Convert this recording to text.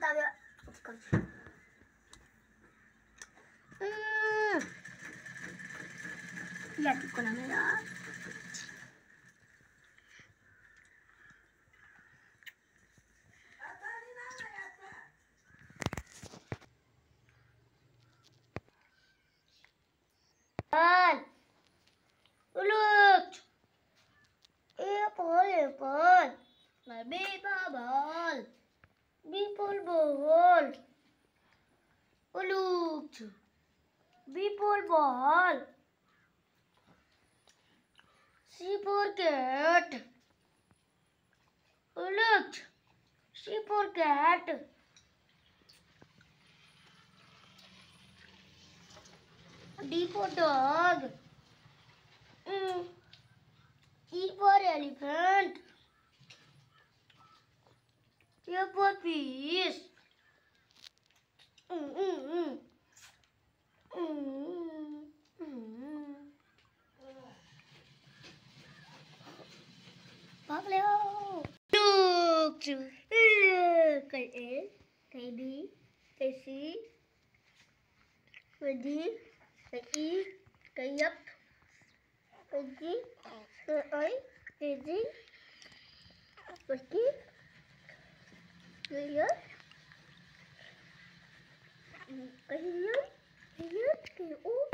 tao vậy. Ya tu con la đó. Look. Apple. My paper ball. People ball. Look. People ball. C for cat. Look. C for cat. D for dog. E for elephant. F for fish. Bóc leo. Được. Cái A, cái B, cái C, cái D, cái E, cái F, cái G, cái A, cái D, cái K, cái F, cái U, cái U.